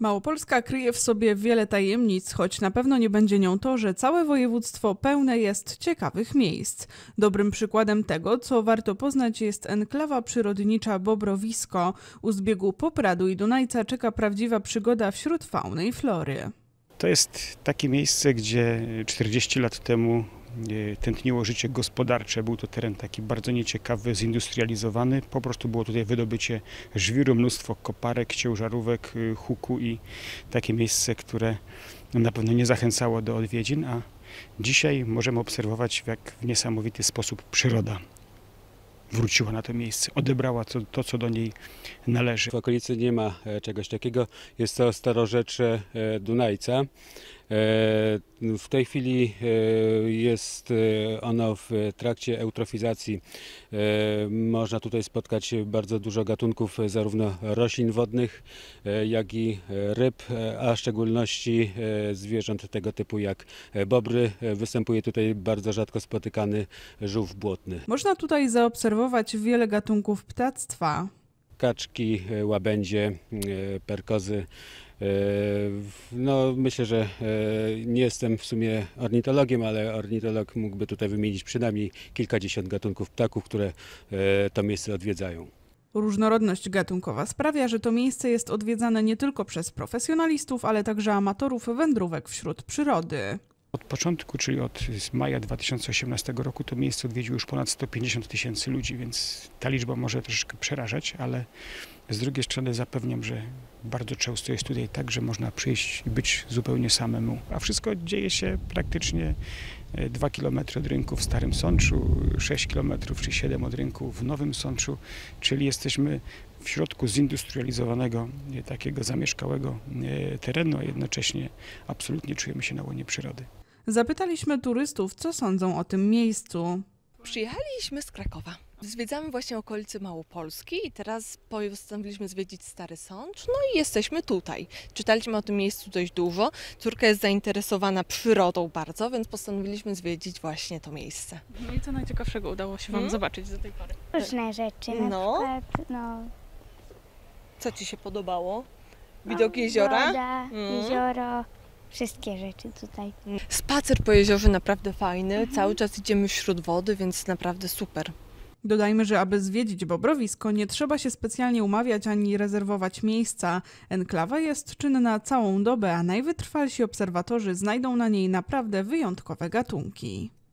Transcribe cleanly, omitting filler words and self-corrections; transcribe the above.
Małopolska kryje w sobie wiele tajemnic, choć na pewno nie będzie nią to, że całe województwo pełne jest ciekawych miejsc. Dobrym przykładem tego, co warto poznać, jest enklawa przyrodnicza Bobrowisko. U zbiegu Popradu i Dunajca czeka prawdziwa przygoda wśród fauny i flory. To jest takie miejsce, gdzie 40 lat temu tętniło życie gospodarcze. Był to teren taki bardzo nieciekawy, zindustrializowany. Po prostu było tutaj wydobycie żwiru, mnóstwo koparek, ciężarówek, huku i takie miejsce, które na pewno nie zachęcało do odwiedzin, a dzisiaj możemy obserwować, jak w niesamowity sposób przyroda wróciła na to miejsce, odebrała to, co do niej należy. W okolicy nie ma czegoś takiego. Jest to starorzecze Dunajca. W tej chwili jest ono w trakcie eutrofizacji. Można tutaj spotkać bardzo dużo gatunków zarówno roślin wodnych, jak i ryb, a w szczególności zwierząt tego typu jak bobry. Występuje tutaj bardzo rzadko spotykany żółw błotny. Można tutaj zaobserwować wiele gatunków ptactwa. Kaczki, łabędzie, perkozy. No, myślę, że nie jestem w sumie ornitologiem, ale ornitolog mógłby tutaj wymienić przynajmniej kilkadziesiąt gatunków ptaków, które to miejsce odwiedzają. Różnorodność gatunkowa sprawia, że to miejsce jest odwiedzane nie tylko przez profesjonalistów, ale także amatorów wędrówek wśród przyrody. Od początku, czyli od maja 2018 roku, to miejsce odwiedziło już ponad 150 000 ludzi, więc ta liczba może troszeczkę przerażać, ale z drugiej strony zapewniam, że bardzo często jest tutaj tak, że można przyjść i być zupełnie samemu. A wszystko dzieje się praktycznie 2 km od rynku w Starym Sączu, 6 km czy 7 od rynku w Nowym Sączu, czyli jesteśmy w środku zindustrializowanego, takiego zamieszkałego terenu, a jednocześnie absolutnie czujemy się na łonie przyrody. Zapytaliśmy turystów, co sądzą o tym miejscu. Przyjechaliśmy z Krakowa. Zwiedzamy właśnie okolice Małopolski i teraz postanowiliśmy zwiedzić Stary Sącz, no i jesteśmy tutaj. Czytaliśmy o tym miejscu dość dużo. Córka jest zainteresowana przyrodą bardzo, więc postanowiliśmy zwiedzić właśnie to miejsce. No i co najciekawszego udało się Wam zobaczyć do tej pory? Różne rzeczy, na przykład, Co Ci się podobało? Widok jeziora? Woda, jezioro, wszystkie rzeczy tutaj. Spacer po jeziorze naprawdę fajny, cały czas idziemy wśród wody, więc naprawdę super. Dodajmy, że aby zwiedzić Bobrowisko, nie trzeba się specjalnie umawiać ani rezerwować miejsca. Enklawa jest czynna całą dobę, a najwytrwalsi obserwatorzy znajdą na niej naprawdę wyjątkowe gatunki.